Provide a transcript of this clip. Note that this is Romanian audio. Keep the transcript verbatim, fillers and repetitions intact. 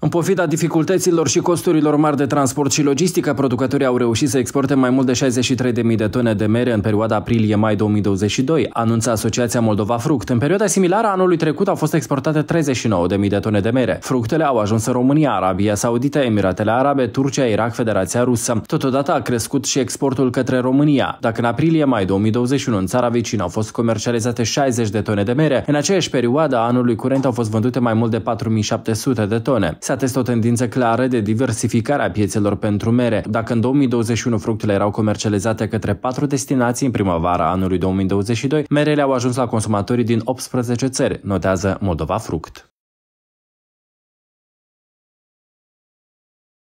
În pofida dificultăților și costurilor mari de transport și logistică, producătorii au reușit să exporte mai mult de șaizeci și trei de mii de tone de mere în perioada aprilie-mai două mii douăzeci și doi, anunță Asociația Moldova Fruct. În perioada similară anului trecut au fost exportate treizeci și nouă de mii de tone de mere. Fructele au ajuns în România, Arabia Saudită, Emiratele Arabe, Turcia, Irak, Federația Rusă. Totodată a crescut și exportul către România. Dacă în aprilie-mai două mii douăzeci și unu în țara vecină au fost comercializate șaizeci de tone de mere, în aceeași perioadă a anului curent au fost vândute mai mult de patru mii șapte sute de tone. Se atestă o tendință clară de diversificare a piețelor pentru mere. Dacă în două mii douăzeci și unu fructele erau comercializate către patru destinații în primăvara anului două mii douăzeci și doi, merele au ajuns la consumatorii din optsprezece țări, notează Moldova Fruct.